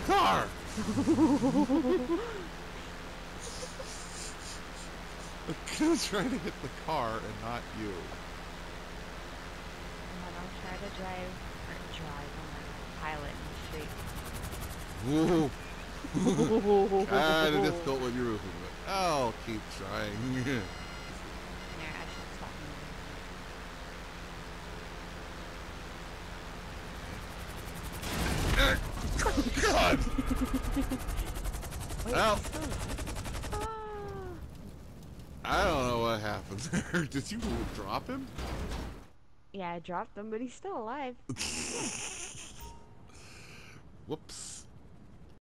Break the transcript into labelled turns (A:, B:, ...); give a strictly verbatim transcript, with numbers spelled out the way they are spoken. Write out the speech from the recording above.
A: car! I was trying to hit the car and not you.
B: I don't try to drive or drive on a pilot in the street.
A: Whoa. Kinda difficult when you're moving, but I'll keep trying.
B: Yeah, I should stop moving.
A: God!
B: Wait,
A: Well,
B: he's still alive? Ah.
A: I don't know what happened there. Did you drop him?
B: Yeah, I dropped him, but he's still alive.
A: Whoops.